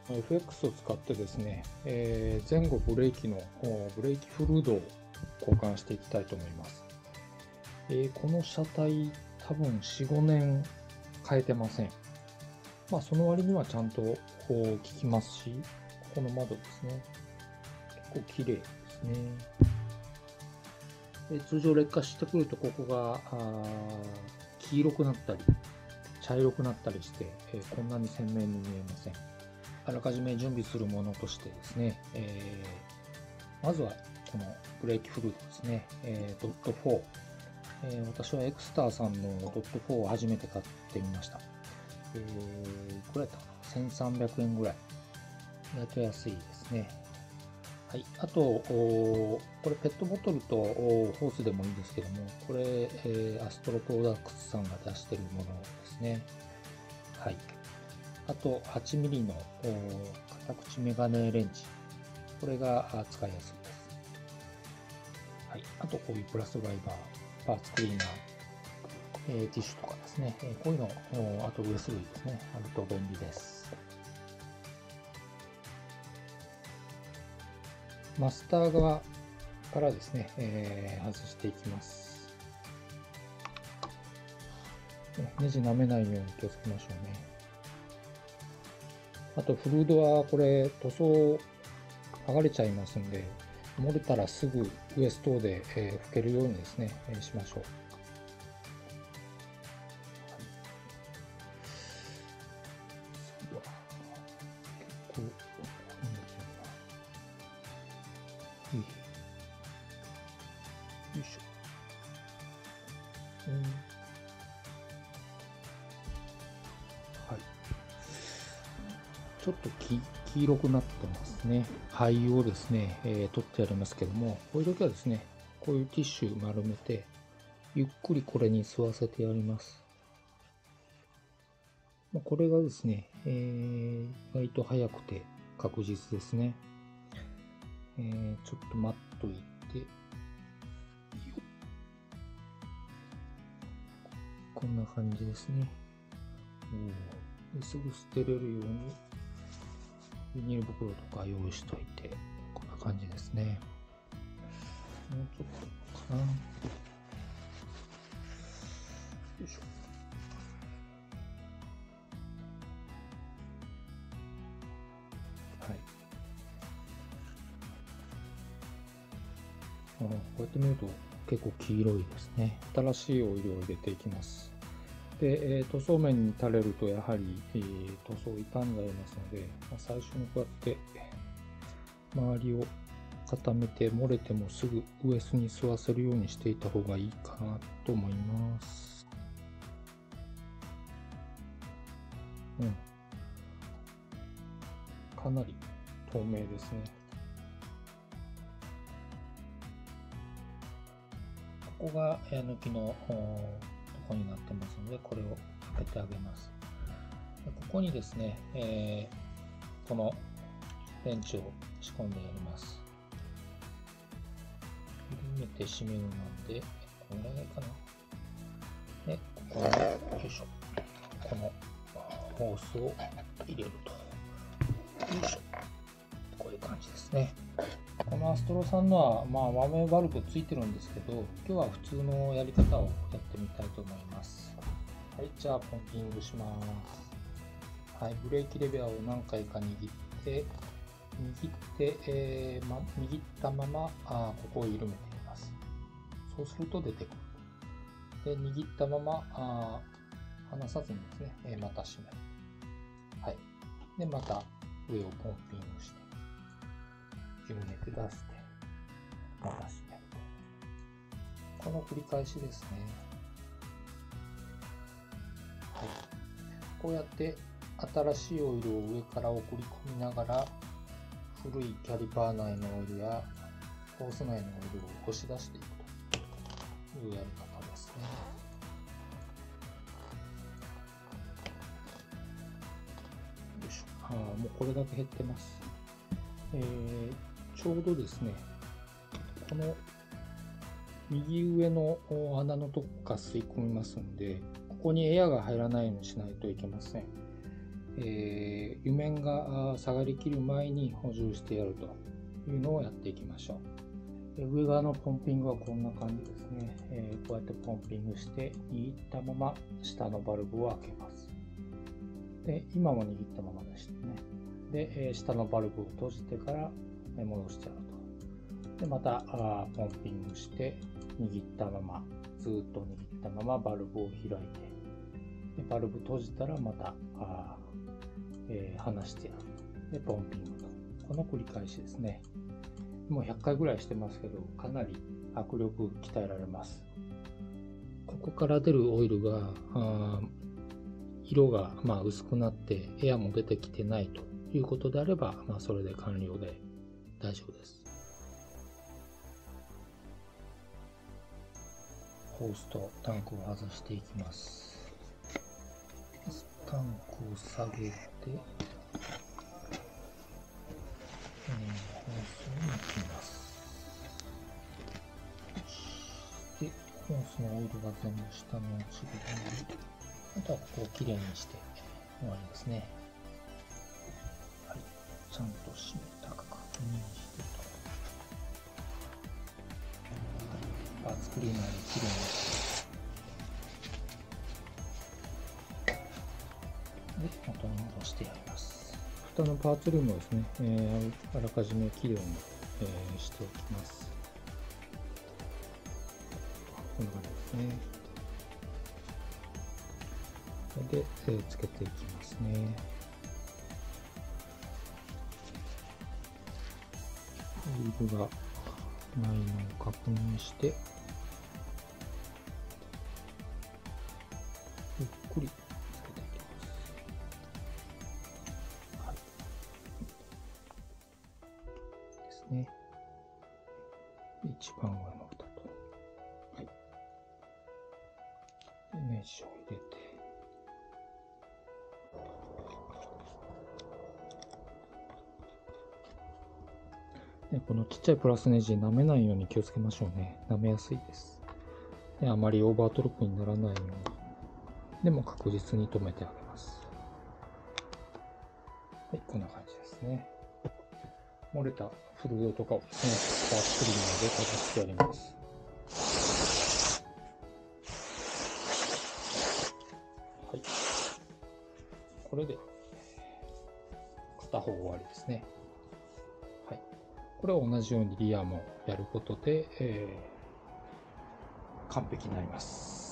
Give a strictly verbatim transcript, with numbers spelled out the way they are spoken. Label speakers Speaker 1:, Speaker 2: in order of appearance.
Speaker 1: エフエックス を使ってですね、えー前後ブレーキのブレーキフルードを交換していきたいと思います。えーこの車体、多分よん、ごねん変えてません。まあ、その割にはちゃんとこう効きますし、ここの窓ですね、結構綺麗ですね。で通常劣化してくると、ここがあー黄色くなったり、茶色くなったりして、えーこんなに鮮明に見えません。あらかじめ準備するものとしてですね、えーまずはこのブレーキフルードですね、えードットフォー、えー私はエクスターさんのドットフォーを初めて買ってみました。えー、いくらやったかな、せんさんびゃくえんぐらい。意外と安いですね。はい、あと、これペットボトルとホースでもいいんですけども、これ、えーアストロプロダクツさんが出しているものですね。はい。あと、はちミリの片口メガネレンチ。これが使いやすいです。はい。あと、こういうプラスドライバー、パーツクリーナー、えーティッシュとかですね。えーこういうの、あとウエス類ですね。あると便利です。マスター側からですね、えー外していきます。ネジ舐めないように気をつけましょうね。あと、フルードはこれ、塗装剥がれちゃいますんで、漏れたらすぐウエストで、えー拭けるようにですね、えーしましょう。次は結構、なんだっけな。よいしょ。うん、はい。ちょっと黄黄色くなってますね。灰をですね、えー取ってありますけども、こういう時はですね、こういうティッシュ丸めて、ゆっくりこれに吸わせてやります。これがですね、えー、意外と早くて確実ですね。えー、ちょっと待っといて、こんな感じですね。ですぐ捨てれるようにビニール袋とか用意しといて、こんな感じですね。もうちょっとかな。よいしょ。はい。こうやって見ると結構黄色いですね。新しいオイルを入れていきます。で、えー、塗装面に垂れるとやはり、えー、塗装傷んじゃいますので、まあ、最初にこうやって周りを固めて、漏れてもすぐウエスに吸わせるようにしていた方がいいかなと思います。うん。かなり透明ですね。ここがエア抜きのとこになってますので、これを開けてあげます。ここにですね、えー、このレンチを仕込んでやります。緩めて締めるので、このぐらいかな。で、ここに、よいしょ。このホースを入れると。よいしょ。こういう感じですね。このアストロさんのは、まあ、豆バルブついてるんですけど、今日は普通のやり方をやってみたいと思います。はい、じゃあ、ポンピングします。はい、ブレーキレバーを何回か握って、握って、えーま、握ったままあここを緩めています。そうすると出てくる。で、握ったままあ離さずにですね、えー、また締める。はい。で、また上をポンピングして、緩めて出して、また締める。この繰り返しですね。はい。こうやって新しいオイルを上から送り込みながら、古いキャリパー内のオイルやホース内のオイルを押し出していくというやり方ですね。よいしょ。ああ、もうこれだけ減ってます。えー、ちょうどですね、この右上の穴のとこから吸い込みますんで、ここにエアが入らないようにしないといけません。 えー、油面が下がりきる前に補充してやるというのをやっていきましょう。上側のポンピングはこんな感じですね。えー、こうやってポンピングして握ったまま下のバルブを開けます。で、今も握ったままでしたね。で、えー、下のバルブを閉じてから戻してやると。で、またあポンピングして握ったまま、ずっと握ったままバルブを開いて、でバルブ閉じたらまたあ、えー、離してやる。で、ポンピングと。この繰り返しですね。もうひゃっかいぐらいしてますけど、かなり握力鍛えられます。ここから出るオイルが、あ色がまあ薄くなってエアも出てきてないということであれば、まあ、それで完了で大丈夫です。ホースとタンクを外していきます。タンクを下げて、えー、ホースを抜きます。で、ホースのオイルが全部下に落ちるので、あとはここをきれいにして終わりですね。はい、ちゃんと締めたか確認してと。パーツクリーナーできれいにして、で、元に戻してやります。蓋のパーツ類もですね、えー、あらかじめきれいに、えー、しておきます。こんな感じですね。で、えー、つけていきますね。オイルがないのを確認して、ゆっくりつけていきます。はい。ですね。一番上の蓋と。はい。で、ネジを入れて、でこのちっちゃいプラスネジ舐めないように気をつけましょうね。舐めやすいです。であまりオーバートルクにならないように。でも確実に留めてあげます。はい、こんな感じですね。漏れたフルードとかをですね、パーツクリーナーでかざしてやります。はい。これで片方終わりですね。はい。これを同じようにリアもやることで、えー、完璧になります。